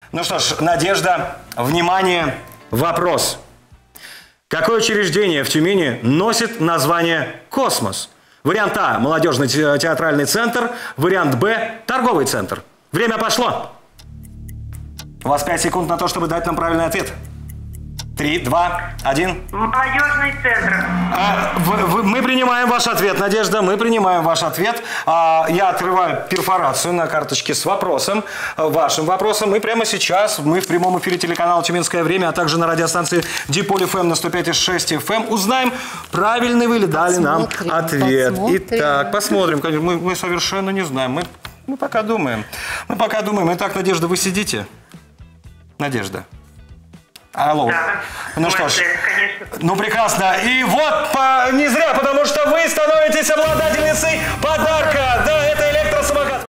Ну что ж, Надежда, внимание, вопрос. Какое учреждение в Тюмени носит название «Космос»? Вариант А – молодежный театральный центр, вариант Б – торговый центр. Время пошло. У вас 5 секунд на то, чтобы дать нам правильный ответ. 3, 2, 1. Молодежный центр. Мы принимаем ваш ответ, Надежда, мы принимаем ваш ответ. Я открываю перфорацию на карточке с вопросом, вашим вопросом. И прямо сейчас мы в прямом эфире телеканала «Тюменское время», а также на радиостанции Диполь ФМ на 105,6 FM узнаем, правильный вы ли дали нам ответ. Итак, посмотрим. Мы совершенно не знаем. Мы пока думаем. Итак, Надежда, вы сидите? Надежда. Алло. Да. Ну что ж, конечно. ну прекрасно. И вот не зря, потому что вы становитесь обладательницей подарка. Да,